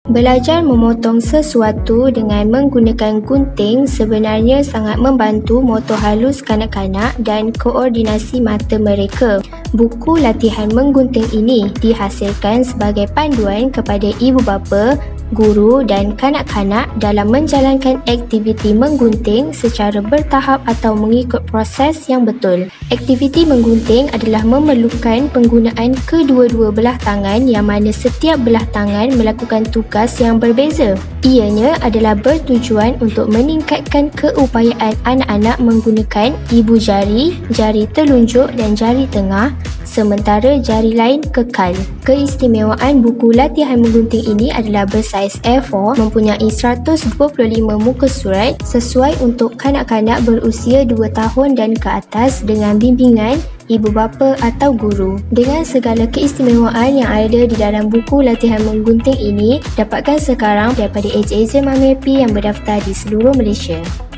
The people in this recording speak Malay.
Belajar memotong sesuatu dengan menggunakan gunting sebenarnya sangat membantu motor halus kanak-kanak dan koordinasi mata mereka. Buku latihan menggunting ini dihasilkan sebagai panduan kepada ibu bapa, guru dan kanak-kanak dalam menjalankan aktiviti menggunting secara bertahap atau mengikut proses yang betul. Aktiviti menggunting adalah memerlukan penggunaan kedua-dua belah tangan yang mana setiap belah tangan melakukan tugas yang berbeza. Ianya adalah bertujuan untuk meningkatkan keupayaan anak-anak menggunakan ibu jari, jari telunjuk dan jari tengah, sementara jari lain kekal. Keistimewaan buku latihan menggunting ini adalah bersaiz A4, mempunyai 125 muka surat sesuai untuk kanak-kanak berusia 2 tahun dan ke atas dengan bimbingan ibu bapa atau guru. Dengan segala keistimewaan yang ada di dalam buku latihan menggunting ini, dapatkan sekarang daripada ejen-ejen Mami Happy yang berdaftar di seluruh Malaysia.